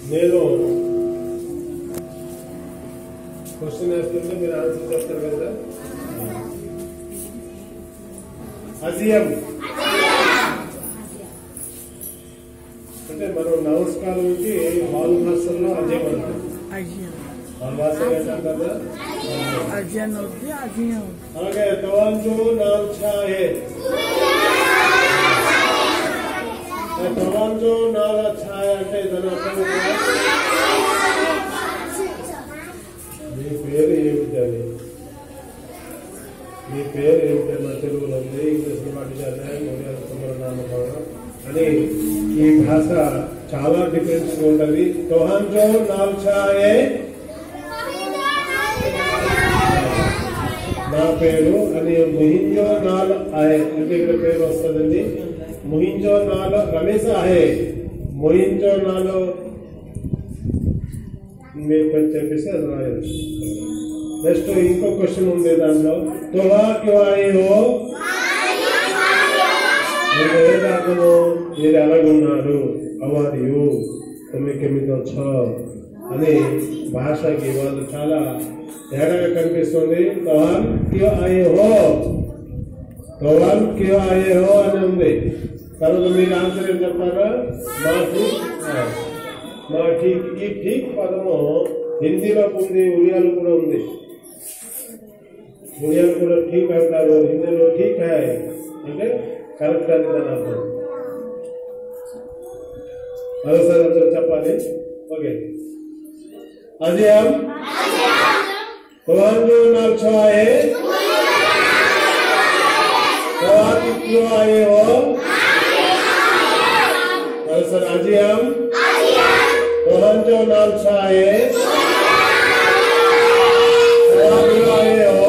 నేను క్వశ్చన్ వేస్తుంటే మీరు ఆన్సర్ చెప్తారు కదా. అజియం అంటే మనం నమస్కారానికి హాల్ భాషల్లో అజయం అంటాం. హాల్ భాషలో ఏంటాం కదా అలాగే తవాంజు నాల్ఛాయే తవాంజు నాల ఛాయ అంటే దాని అర్థం మీ పేరు ఏమిటి అని. మీ పేరు ఏమిటి నా తెలుగులో ఉంది, ఇంగ్లీష్లో మాట్లాడాలి, ఒడియాలో నామకరణం అని. ఈ భాష చాలా డిఫరెన్స్ ఉంటుంది. తోహాంజో నాల్ఛాయే నా పేరు అని. ముహింజో నాల్ ఆయే అంటే ఇక్కడ పేరు వస్తుందండి. ముహింజో నాల్ రమేష్ ఆయే. ముహింజో నాలో మీరు చెప్పేసి అది రాయదు. నెక్స్ట్ ఇంకో క్వశ్చన్ ఉంది దాంట్లో. తోహా క్యూ ఏదాకము మీరు ఎలాగున్నారు, అవారియు తొమ్మిది వచ్చో అని భాషకి వాళ్ళు చాలా తేడాగా కనిపిస్తుంది. తోహాన్ క్యూ ఆయే హో అని ఉంది. తర్వాత మీరు ఆన్సర్ ఏం చెప్తారా? మా ఠీక్. ఈ ఠీక్ పదము హిందీలో ఉంది, ఒడియాలో కూడా ఉంది. ఒడియాలో కూడా ఠీక్ అంటారు, హిందీలో ఠీక్ హై అంటే కరెక్ట్ అని దాని అర్థం. మరోసారి అందరూ చెప్పాలి. ఓకే. అజియం తవాంజు నాల్ఛాయే తవాంజు క్యూ ఆయే హో. మరోసారి అజియం తవాంజు నాల్ఛాయే తవాంజు ఆయే హో.